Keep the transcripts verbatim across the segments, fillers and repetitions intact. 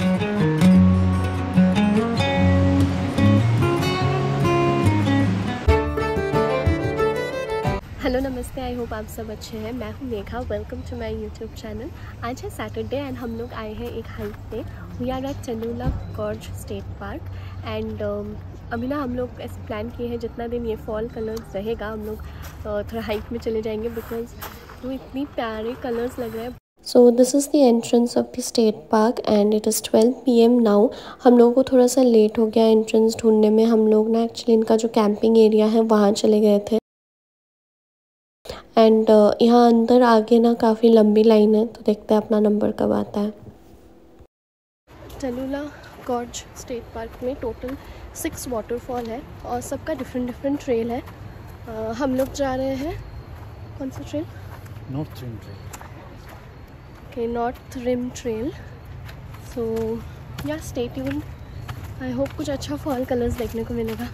Hello नमस्ते, I hope आप सब अच्छे हैं। मैं हूँ Megha, welcome to my YouTube channel. आज है सैटरडे एंड हम लोग आए हैं एक हाइक पे। We are at Tallulah gorge state park and अभी ना हम लोग ऐसे प्लान किए हैं जितना दिन ये फॉल कलर्स रहेगा हम लोग uh, थोड़ा हाइक में चले जाएंगे बिकॉज वो इतनी प्यारे कलर्स लग रहे हैं। So this is the entrance of the state park and it is twelve P M now. हम लोगों को थोड़ा सा लेट हो गया एंट्रेंस ढूंढने में। हम लोग ना एक्चुअली इनका जो कैंपिंग एरिया है वहाँ चले गए थे एंड uh, यहाँ अंदर आगे ना काफ़ी लंबी लाइन है, तो देखते हैं अपना नंबर कब आता है। चंदूला गॉर्ज स्टेट पार्क में टोटल सिक्स वाटरफॉल है और सबका डिफरेंट डिफरेंट ट्रेल है। uh, हम लोग जा रहे हैं कौन सा trail? North rim trail. Okay, north rim trail. So yeah stay tuned, I hope कुछ अच्छा फॉल कलर्स देखने को मिलेगा।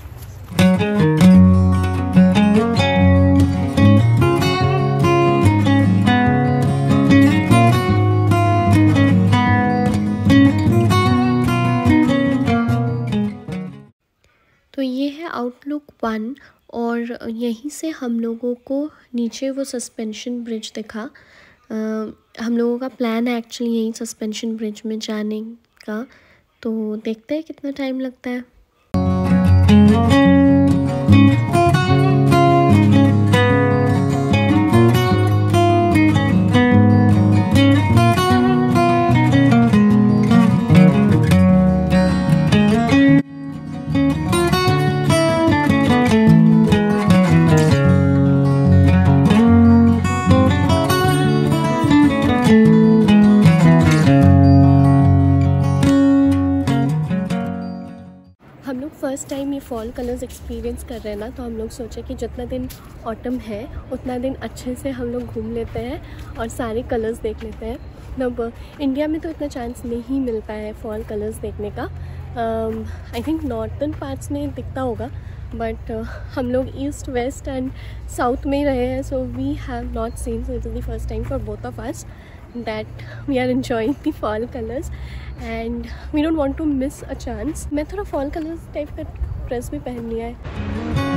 तो ये है आउटलुक वन और यहीं से हम लोगों को नीचे वो सस्पेंशन ब्रिज दिखा। आ, हम लोगों का प्लान है एक्चुअली यहीं सस्पेंशन ब्रिज में जाने का, तो देखते हैं कितना टाइम लगता है। हम लोग फर्स्ट टाइम ये फॉल कलर्स एक्सपीरियंस कर रहे हैं ना, तो हम लोग सोचे कि जितना दिन ऑटम है उतना दिन अच्छे से हम लोग घूम लेते हैं और सारे कलर्स देख लेते हैं। अब इंडिया में तो इतना चांस नहीं मिलता है फॉल कलर्स देखने का। आई थिंक नॉर्थन पार्ट्स में दिखता होगा, बट uh, हम लोग ईस्ट वेस्ट एंड साउथ में ही रहे हैं, so we have not seen, so it is the first time for both of us that we are enjoying the fall colors and we don't want to miss a chance। मैं थोड़ा fall colors type का dress भी पहन लिया है।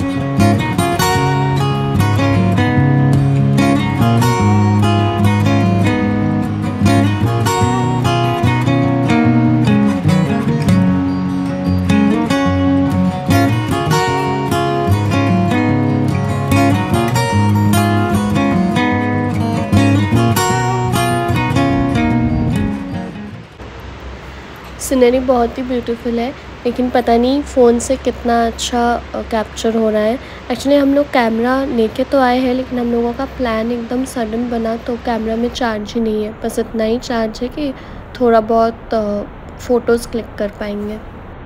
Scenery बहुत ही beautiful है, लेकिन पता नहीं फ़ोन से कितना अच्छा कैप्चर हो रहा है। एक्चुअली हम लोग कैमरा लेके तो आए हैं, लेकिन हम लोगों का प्लान एकदम सडन बना तो कैमरा में चार्ज ही नहीं है। बस इतना ही चार्ज है कि थोड़ा बहुत फ़ोटोज़ क्लिक कर पाएंगे।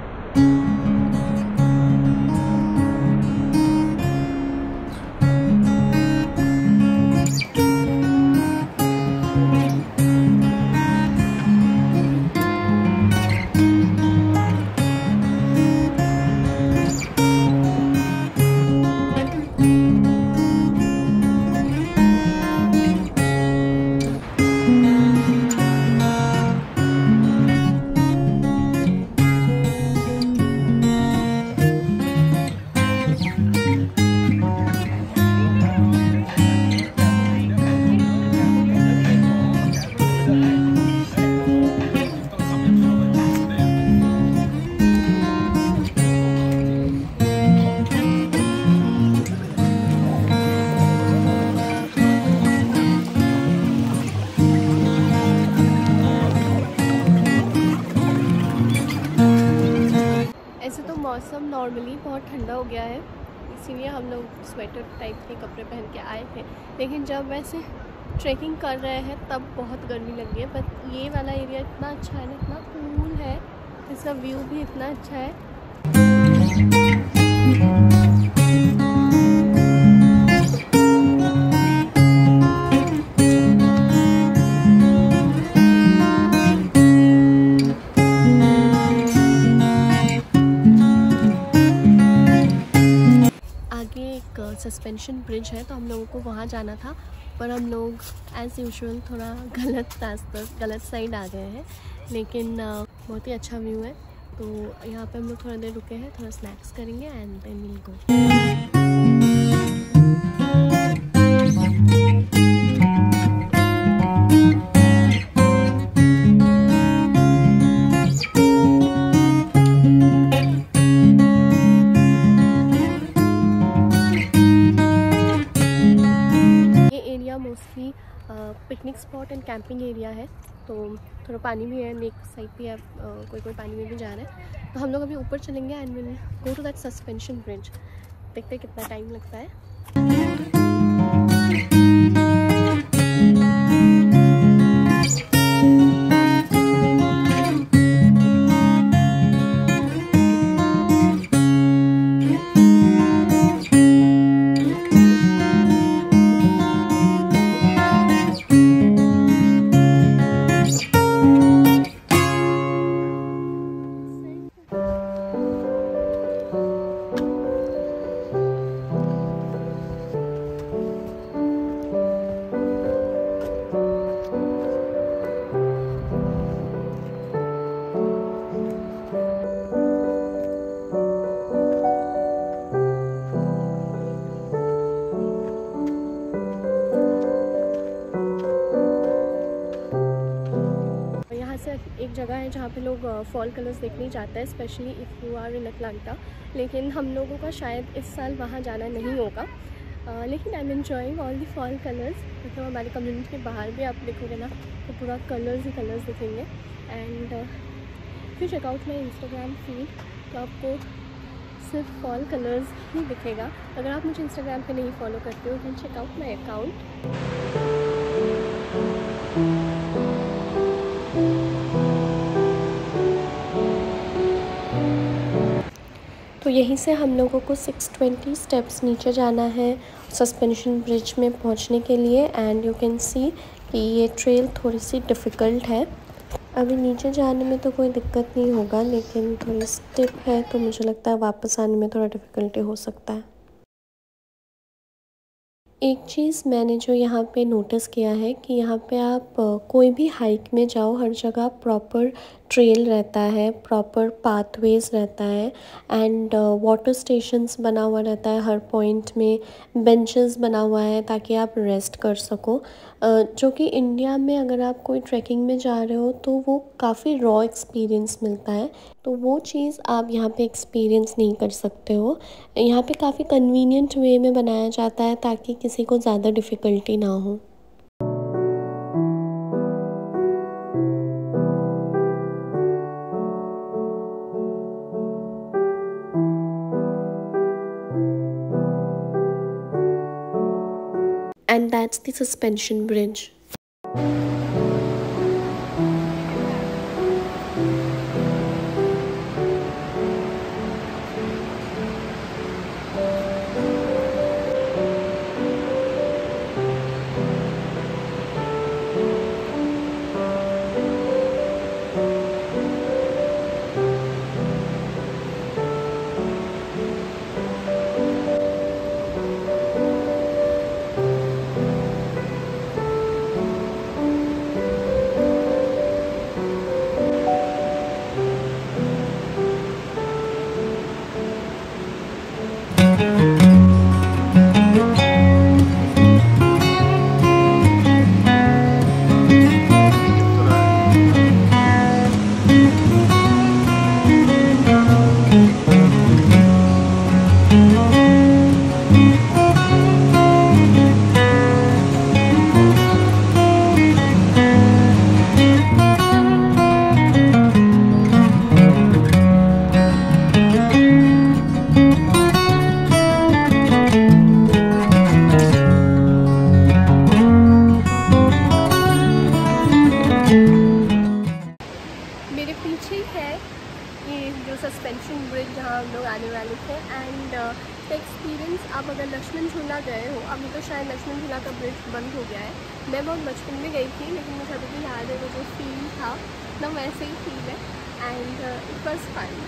मौसम नॉर्मली बहुत ठंडा हो गया है, इसीलिए हम लोग स्वेटर टाइप के कपड़े पहन के आए थे, लेकिन जब वैसे ट्रैकिंग कर रहे हैं तब बहुत गर्मी लग रही है। बट ये वाला एरिया इतना अच्छा है ना, इतना कूल है, इसका व्यू भी इतना अच्छा है। सस्पेंशन ब्रिज है, तो हम लोगों को वहाँ जाना था पर हम लोग एज़ यूजुअल थोड़ा गलत रास्ते गलत साइड आ गए हैं, लेकिन बहुत ही अच्छा व्यू है। तो यहाँ पे हम लोग थोड़ा देर रुके हैं, थोड़ा स्नैक्स करेंगे and then will go. Mostly picnic spot and camping area है, तो थोड़ा पानी भी है, लेक साइड भी है, uh, कोई कोई पानी में भी जा रहा है। तो हम लोग अभी ऊपर चलेंगे and will go to that suspension bridge. देखते हैं कितना टाइम लगता है। एक जगह है जहाँ पे लोग फॉल कलर्स देखने जाते हैं, specially if you are in Atlanta, लेकिन हम लोगों का शायद इस साल वहाँ जाना नहीं होगा। uh, लेकिन I am enjoying all the fall colours. मतलब हमारे कम्युनिटी के बाहर भी आप देखोगे ना तो पूरा कलर्स ही कलर्स दिखेंगे। एंड फिर चेकआउट माई इंस्टाग्राम फीड, तो आपको सिर्फ फॉल कलर्स ही दिखेगा। अगर आप मुझे इंस्टाग्राम पे नहीं फॉलो करते हो तो चेकआउट माई अकाउंट। तो यहीं से हम लोगों को सिक्स ट्वेंटी स्टेप्स नीचे जाना है सस्पेंशन ब्रिज में पहुंचने के लिए। एंड यू कैन सी कि ये ट्रेल थोड़ी सी डिफ़िकल्ट है। अभी नीचे जाने में तो कोई दिक्कत नहीं होगा, लेकिन थोड़ी स्टिप है तो मुझे लगता है वापस आने में थोड़ा डिफ़िकल्टी हो सकता है। एक चीज़ मैंने जो यहाँ पे नोटिस किया है कि यहाँ पे आप कोई भी हाइक में जाओ, हर जगह प्रॉपर ट्रेल रहता है, प्रॉपर पाथवेज रहता है एंड वाटर स्टेशंस बना हुआ रहता है, हर पॉइंट में बेंचेस बना हुआ है ताकि आप रेस्ट कर सको। uh, जो कि इंडिया में अगर आप कोई ट्रैकिंग में जा रहे हो तो वो काफ़ी रॉ एक्सपीरियंस मिलता है, तो वो चीज़ आप यहाँ पे एक्सपीरियंस नहीं कर सकते हो। यहाँ पे काफ़ी कन्वीनियंट वे में बनाया जाता है ताकि किसी को ज़्यादा डिफ़िकल्टी ना हो। And that's the suspension bridge. Suspension bridge जहाँ हम लोग आने वाले थे। एंड द एक्सपीरियंस, आप अगर लक्ष्मण झूला गए हो, अभी तो शायद लक्ष्मण झूला का ब्रिज बंद हो गया है, मैं बहुत बचपन में गई थी लेकिन मुझे अभी भी याद है वो जो फील था ना वैसे ही फील है। And it was fun.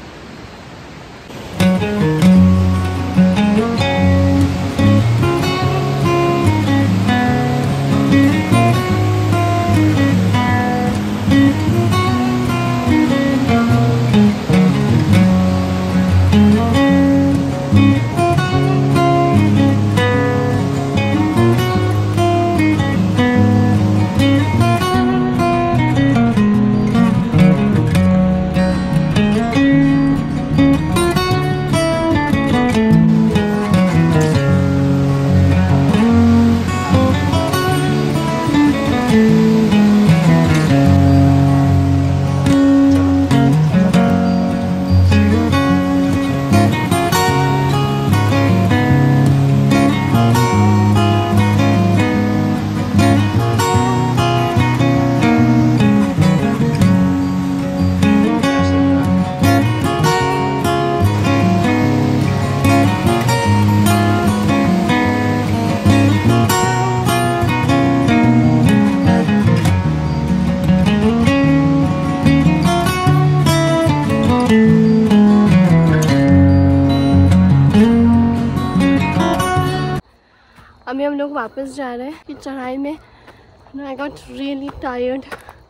अभी हम लोग वापस जा रहे हैं कि चढ़ाई में I got really tired.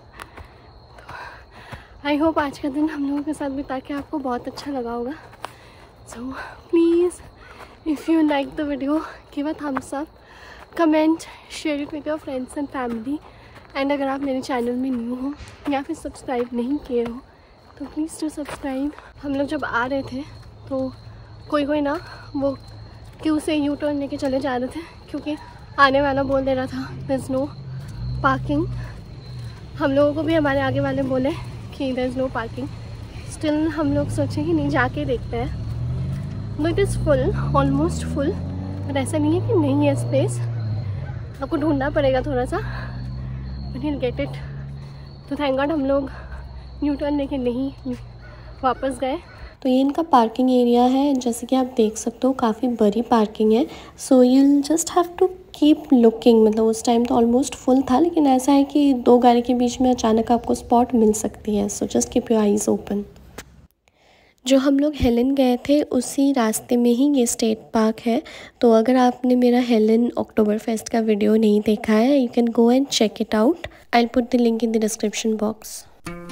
I hope आज का दिन हम लोगों के साथ बिता के आपको बहुत अच्छा लगा होगा। So please if you like the video give a thumbs up, comment, share it with your friends and family. And अगर आप मेरे चैनल में न्यू हो या फिर सब्सक्राइब नहीं किए हो तो प्लीज़ टू सब्सक्राइब। हम लोग जब आ रहे थे तो कोई कोई ना वो क्यों से यू टर्न लेके चले जा रहे थे क्योंकि आने वाला बोल दे रहा था देयर इज़ नो पार्किंग। हम लोगों को भी हमारे आगे वाले बोले कि there is no parking. Still हम लोग सोचे कि नहीं जाके देखते हैं। No it is full, almost full, but ऐसा नहीं है कि नहीं है स्पेस। आपको ढूंढना पड़ेगा थोड़ा सा, बट यू गेट इट। तो थैंक गॉड हम लोग यू टर्न लेके नहीं वापस गए। तो ये इनका पार्किंग एरिया है, जैसे कि आप देख सकते हो काफ़ी बड़ी पार्किंग है। So you just have to keep looking. मतलब उस टाइम तो ऑलमोस्ट फुल था, लेकिन ऐसा है कि दो गाड़ी के बीच में अचानक आपको स्पॉट मिल सकती है। So just keep your eyes open. जो हम लोग हेलन गए थे उसी रास्ते में ही ये स्टेट पार्क है। तो अगर आपने मेरा हेलन अक्टूबर फेस्ट का वीडियो नहीं देखा है, you can go and check it out. I will put the link in the description box.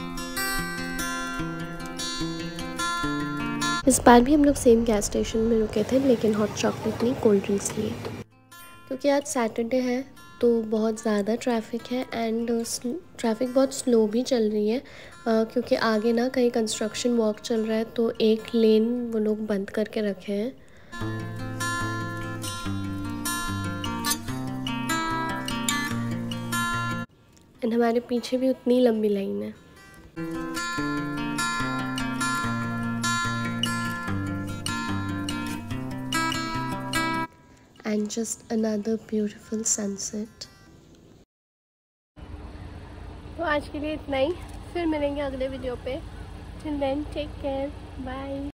इस बार भी हम लोग सेम गैस स्टेशन में रुके थे, लेकिन हॉट चॉकलेट नहीं, कोल्ड ड्रिंक्स लिए। क्योंकि आज सैटरडे है तो बहुत ज़्यादा ट्रैफिक है एंड ट्रैफिक बहुत स्लो भी चल रही है, आ, क्योंकि आगे ना कहीं कंस्ट्रक्शन वर्क चल रहा है तो एक लेन वो लोग बंद करके रखे हैं। एंड हमारे पीछे भी उतनी लंबी लाइन है। And just another beautiful sunset. तो आज के लिए इतना ही, फिर मिलेंगे अगले वीडियो पे। Till then, take care, bye.